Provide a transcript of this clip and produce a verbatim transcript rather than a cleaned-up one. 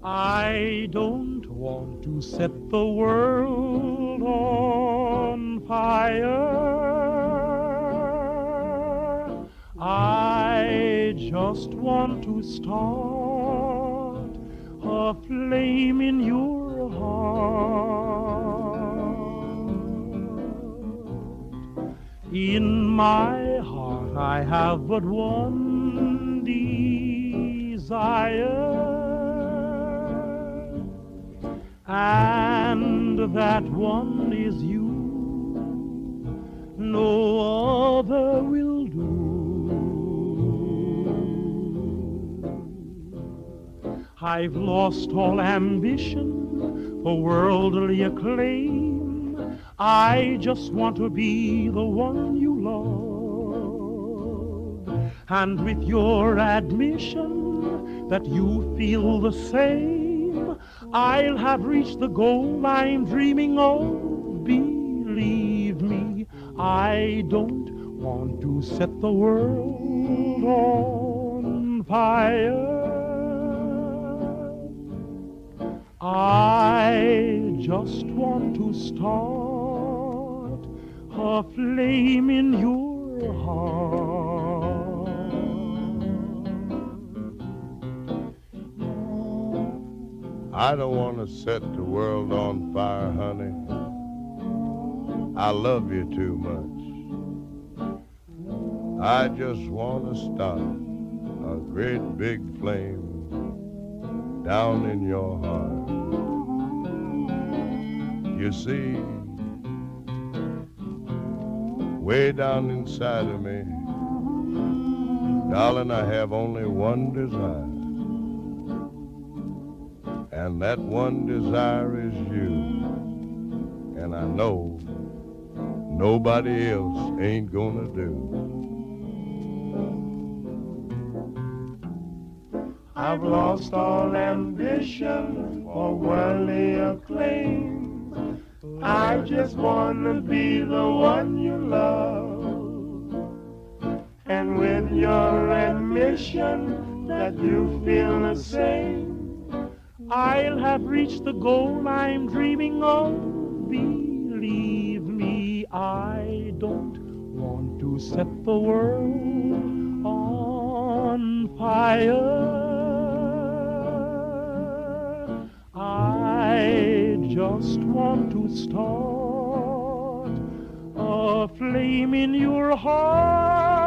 I don't want to set the world on fire. I just want to start a flame in your heart. In my heart I have but one desire, and that one is you. No other will do. I've lost all ambition for worldly acclaim. I just want to be the one you love. And with your admission that you feel the same, I'll have reached the goal I'm dreaming of. Believe me, I don't want to set the world on fire. I just want to start a flame in your heart. I don't want to set the world on fire, honey. I love you too much. I just want to start a great big flame down in your heart. You see, way down inside of me, darling, I have only one desire. And that one desire is you. And I know nobody else ain't gonna do. I've lost all ambition for worldly acclaim. I just wanna be the one you love. And with your admission that you feel the same, I'll have reached the goal I'm dreaming of. Believe me, I don't want to set the world on fire. I just want to start a flame in your heart.